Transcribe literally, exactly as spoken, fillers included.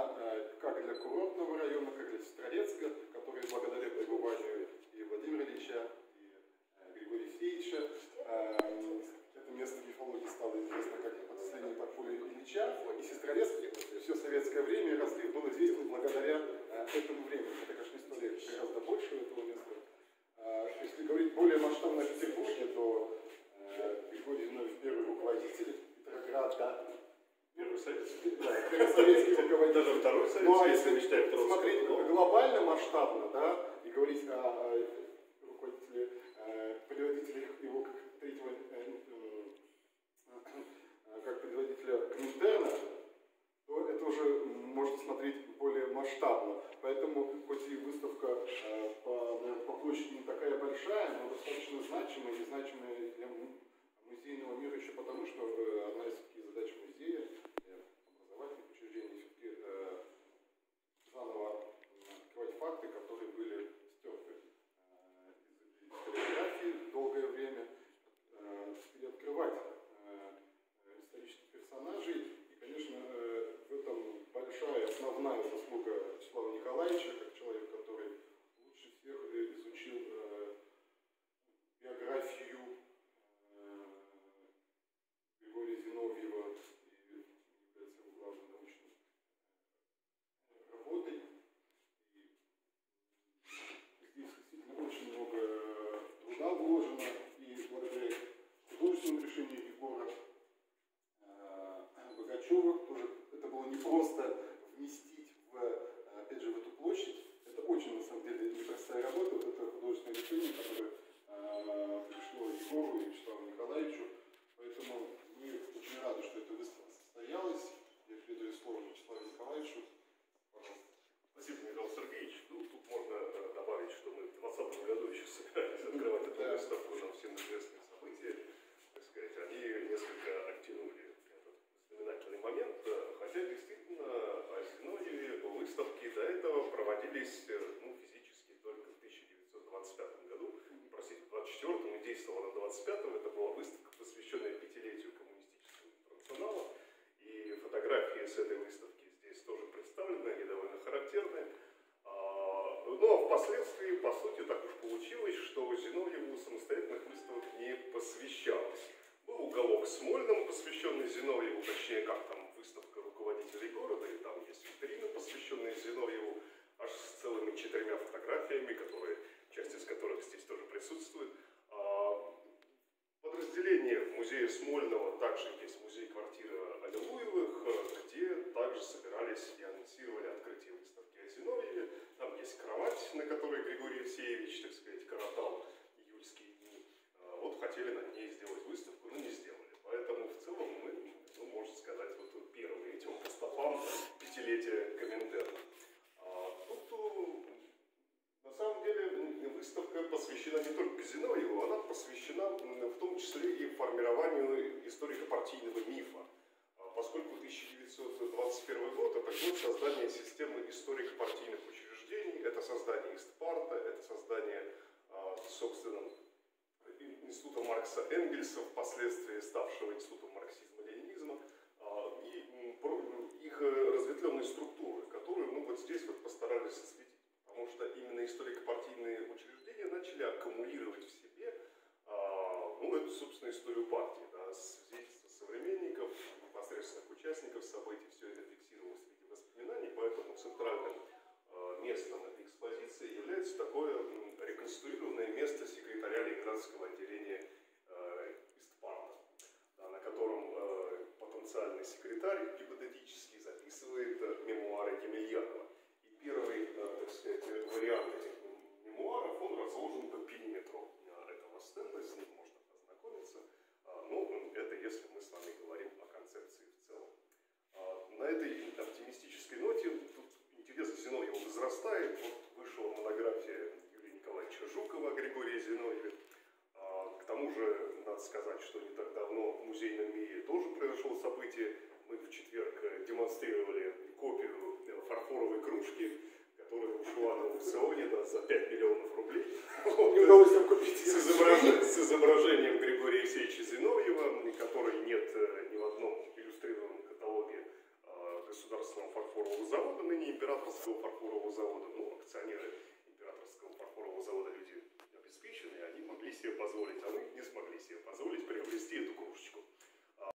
как для курортного района, как для Сестрорецка, который благодаря пребыванию и Владимира Ильича, и Григория Евсеевича, это место мифологии стало известно как подселение Парфолия Ильича, и Сестрорецк все советское время и разлив был известен благодаря этому времени. Это, конечно, история гораздо больше этого места. Если говорить более масштабно о Петербурге, то Григорий Зиновьев первый руководитель Петрограда. Первый советский. Да, первый советский руководитель. Даже второй советский. Ну а если смотреть глобально, масштабно, да, и говорить о, о руководителе, э, предводителе его как третьего, э, э, как предводителя Коминтерна, то это уже можно смотреть более масштабно. Поэтому, хоть и выставка э, по, по площади не такая большая, но достаточно значимая и значимая для музейного мира еще потому, что э, одна из задач музея, э, образовательных учреждений, все-таки э, заново открывать факты, которые были стерты э, из историографии долгое время, э, переоткрывать э, исторических персонажей. И, конечно, э, в этом большая основная заслуга Вячеслава Николаевича, как человек, который лучше всех изучил э, биографию э, Григория Зиновьева и является его главной научной работой. И здесь действительно очень много труда вложено, и благодаря художественному решению Егора Богачева тоже это было непросто вместить в, опять же, в эту площадь. Это очень, на самом деле, непростая работа. Вот это художественное решение, которое э, пришло Егору и Вячеславу Николаевичу. Поэтому мы очень рады, что эта выставка состоялась. Я передаю слово Вячеславу Николаевичу. Пожалуйста. Спасибо, Михаил Сергеевич. Ну, тут можно э, добавить, что мы в двадцатом году еще собирались открывать эту да. выставку, нам всем известные события, так сказать, они несколько оттянули этот знаменательный момент, хотя действительно о Зиновьеве выставки до этого проводились ну, физически только в тысяча девятьсот двадцать пятом году, простите, в двадцать четвёртом и действовала на двадцать пятом, это была выставка, посвященная пятилетию коммунистического интернационала, и фотографии с этой выставки здесь тоже представлены, они довольно характерны. Ну а впоследствии, по сути, так уж получилось, что Зиновьеву самостоятельных выставок не посвящалось. Был уголок в Смольном, посвященный Зиновьеву, точнее, как там выставка руководителей города, и там есть витрина, посвященная Зиновьеву, аж с целыми четырьмя фотографиями, которые, часть из которых здесь тоже присутствует. Подразделение музея Смольного также есть музей-квартира Аллилуевых, где также собирались и анонсировали открытие выставки о Зиновьеве. Там есть кровать, на которой Григорий Евсеевич, так сказать, коротал июльские дни. Вот хотели на ней сделать выставку, но не сделали. Поэтому в целом мы, ну, можно сказать, вот первые идем по стопам пятилетия Коминтерна. А тут, на самом деле, выставка посвящена не только Зиновьеву, она посвящена в том числе и формированию историко-партийного мифа. Поскольку тысяча девятьсот двадцать первый год – это год создания системы историко-партийных учреждений, это создание Истпарта, это создание, собственно, Института Маркса Энгельса, впоследствии ставшего Институтом марксизма-ленинизма, и их разветвленной структуры, которую мы вот здесь вот постарались осветить. Потому что именно историко-партийные учреждения начали аккумулировать в себе, ну, эту, собственно, историю партии, да, свидетельства современников, непосредственных участников событий, все это фиксировалось в виде воспоминаний, поэтому центральным местом этой экспозиции является такое реконструированное место секретаря Ленинградского отделения э, Истпарта, да, на котором э, потенциальный секретарь гипотетически записывает э, мемуары Емельянова. И первый, э, так сказать, вариант этих мемуаров, он разложен по периметру э, этого стенда, с ним можно ознакомиться. Э, ну, это если мы с вами говорим о концепции в целом. Э, на этой оптимистической ноте тут интерес к Зиновьеву возрастает. Вот вышла монография Юрия Николаевича Жукова о Григории Зиновьеве. К тому же, надо сказать, что не так давно в музейном мире тоже произошло событие. Мы в четверг демонстрировали копию фарфоровой кружки, которая ушла на аукционе, да, за пять миллионов рублей. Не удалось ее купить. С, изображ... с изображением Григория Евсеевича Зиновьева, которой нет ни в одном иллюстрированном каталоге Государственного фарфорового завода. императорского фарфорового завода, ну, акционеры императорского фарфорового завода люди обеспеченные, они могли себе позволить, а мы не смогли себе позволить приобрести эту кружечку.